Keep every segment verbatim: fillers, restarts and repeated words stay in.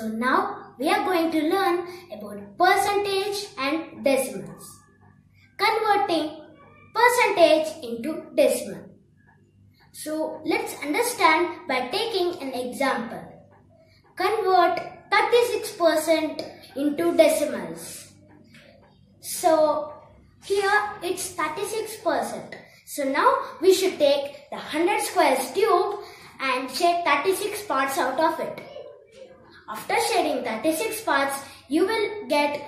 So now we are going to learn about percentage and decimals. Converting percentage into decimal. So let's understand by taking an example. Convert thirty-six percent into decimals. So here it's thirty-six percent. So now we should take the one hundred squares tube and shed thirty-six parts out of it. After shedding thirty-six parts, you will get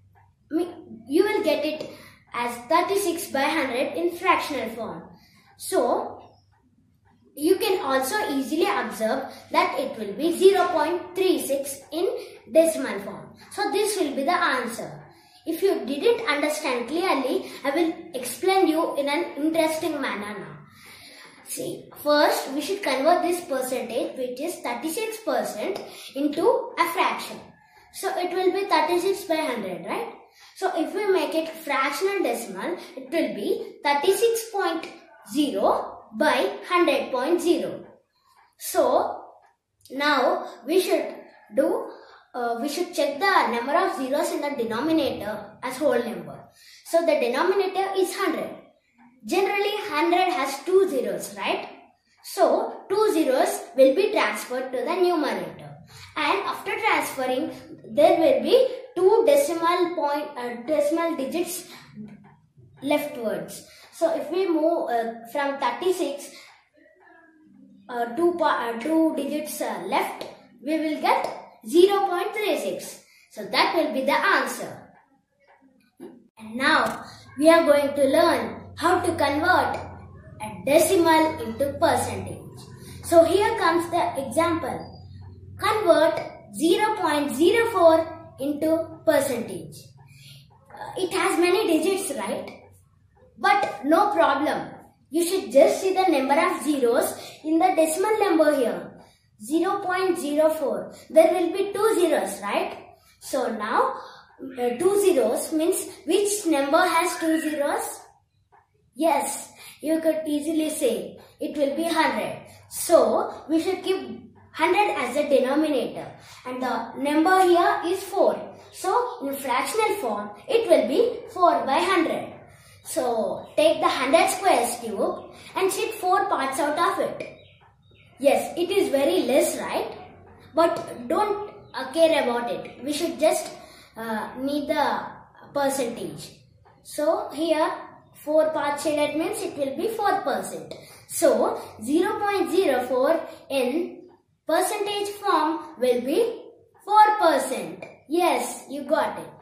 you will get it as thirty-six by one hundred in fractional form. So you can also easily observe that it will be zero point three six in decimal form. So this will be the answer. If you didn't understand clearly, I will explain you in an interesting manner now. See, first we should convert this percentage, which is thirty-six percent, into a fraction. So it will be thirty-six by one hundred, right? So if we make it fractional decimal, it will be thirty-six point zero by one hundred point zero. So now we should do uh, we should check the number of zeros in the denominator as whole number. So the denominator is one hundred. Generally one hundred has two zeros, right? So two zeros will be transferred to the numerator, and after transferring there will be two decimal point uh, decimal digits leftwards. So if we move uh, from thirty-six, uh, two, uh, two digits uh, left, we will get zero point three six. So that will be the answer. And now we are going to learn how to convert a decimal into percentage. So here comes the example. Convert zero point zero four into percentage. Uh, it has many digits, right? But no problem. You should just see the number of zeros in the decimal number here. zero point zero four. There will be two zeros, right? So now uh, two zeros means which number has two zeros? Yes, you could easily say it will be one hundred. So we should keep one hundred as the denominator, and the number here is four. So in fractional form it will be four by one hundred. So take the one hundred squares cube and shed four parts out of it. Yes, it is very less, right? But don't uh, care about it. We should just uh, need the percentage. So here four parts shaded means it will be four percent. So zero point zero four in percentage form will be four percent. Yes, you got it.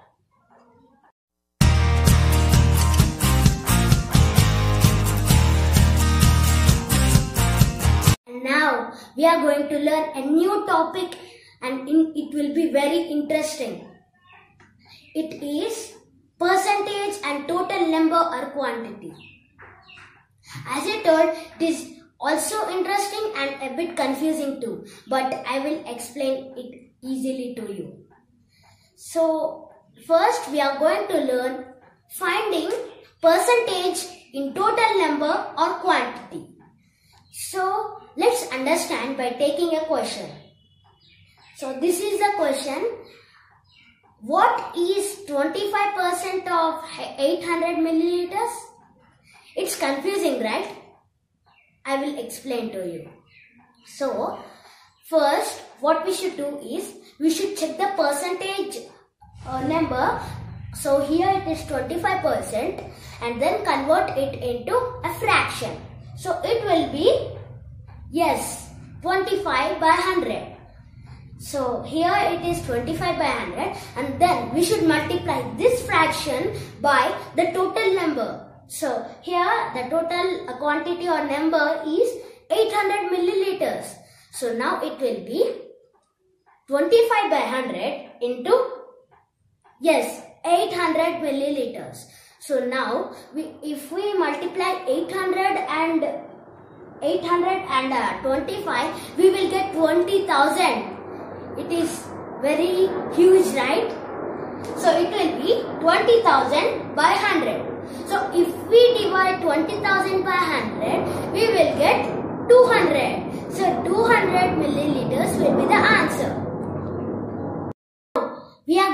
Now we are going to learn a new topic, and in, it will be very interesting. It is percentage and total number or quantity. As I told, it is also interesting and a bit confusing too, but I will explain it easily to you. So first we are going to learn finding percentage in total number or quantity. So let's understand by taking a question. So this is the question. What is twenty-five percent of eight hundred milliliters? It's confusing, right? I will explain to you. So first what we should do is we should check the percentage uh, number. So here it is twenty-five percent, and then convert it into a fraction. So it will be, yes, twenty-five by one hundred. So here it is twenty-five by one hundred, and then we should multiply this fraction by the total number. So here the total quantity or number is eight hundred milliliters. So now it will be twenty-five by one hundred into, yes, eight hundred milliliters. So now we, if we multiply eight hundred and eight hundred and uh, twenty-five, we will get twenty thousand. It is very huge, right? So it will be twenty thousand by one hundred. So if we divide twenty thousand by one hundred, we will get two hundred. So two hundred milliliters will be the answer.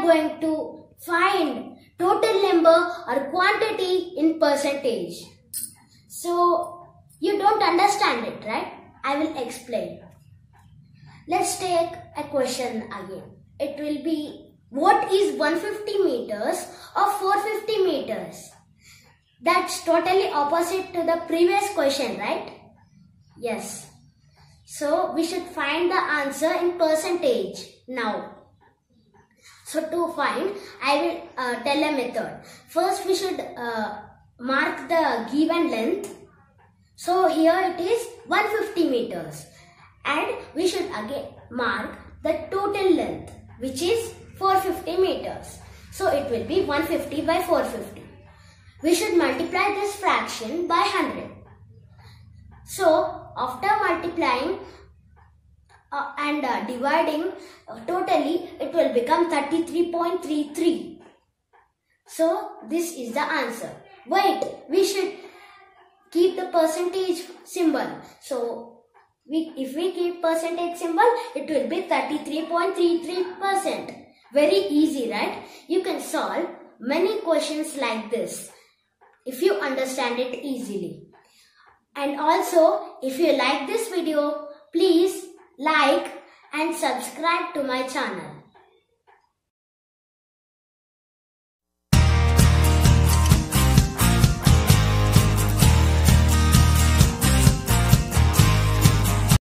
going to find total number or quantity in percentage. So you don't understand it, right? I will explain. Let's take a question again. It will be, what is one hundred fifty meters or four hundred fifty meters? That's totally opposite to the previous question, right? Yes. So we should find the answer in percentage now. So to find, I will uh, tell a method. First we should uh, mark the given length. So here it is one hundred fifty meters. And we should again mark the total length, which is four hundred fifty meters. So it will be one hundred fifty by four hundred fifty. We should multiply this fraction by one hundred. So after multiplying uh, and uh, dividing uh, totally, it will become thirty-three point three three. So this is the answer. Wait, we should keep the percentage symbol. So we, if we keep percentage symbol, it will be thirty-three point three three percent. Very easy, right? You can solve many questions like this if you understand it easily. And also, if you like this video, please like and subscribe to my channel.